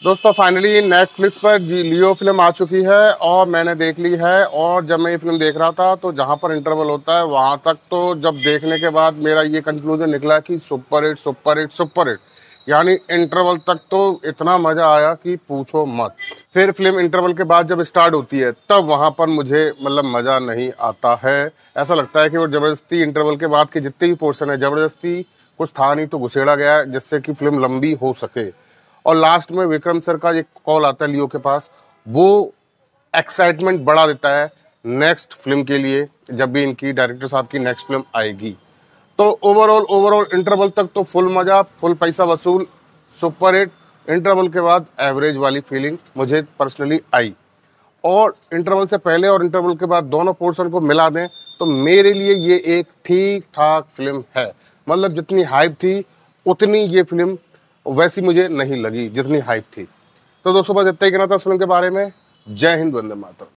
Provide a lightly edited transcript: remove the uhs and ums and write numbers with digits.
दोस्तों finally Netflix पर जी लियो film आ चुकी है और मैंने देख ली है। और जब मैं ये फिल्म देख रहा था तो जहाँ पर इंटरवल होता है वहाँ तक तो जब देखने के बाद मेरा ये कंक्लूजन निकला कि super hit super hit super hit. यानी इंटरवल तक तो इतना मज़ा आया कि पूछो मत। फिर फिल्म इंटरवल के बाद जब स्टार्ट होती है तब वहाँ पर मुझे मतलब मज़ा नहीं आता है। ऐसा लगता है कि वो ज़बरदस्ती इंटरवल के बाद के जितने भी पोर्शन है ज़बरदस्ती कुछ था नहीं तो घुसेड़ा गया है जिससे कि फिल्म लंबी हो सके। और लास्ट में विक्रम सर का एक कॉल आता है लियो के पास, वो एक्साइटमेंट बढ़ा देता है नेक्स्ट फिल्म के लिए जब भी इनकी डायरेक्टर साहब की नेक्स्ट फिल्म आएगी। तो ओवरऑल इंटरवल तक तो फुल मजा, फुल पैसा वसूल, सुपर हिट। इंटरवल के बाद एवरेज वाली फीलिंग मुझे पर्सनली आई। और इंटरवल से पहले और इंटरवल के बाद दोनों पोर्शन को मिला दें तो मेरे लिए ये एक ठीक ठाक फिल्म है। मतलब जितनी हाइप थी उतनी ये फिल्म वैसी मुझे नहीं लगी जितनी हाइप थी। तो दोस्तों बस इतना ही कहना था इस फिल्म के बारे में। जय हिंद, वंदे मातरम।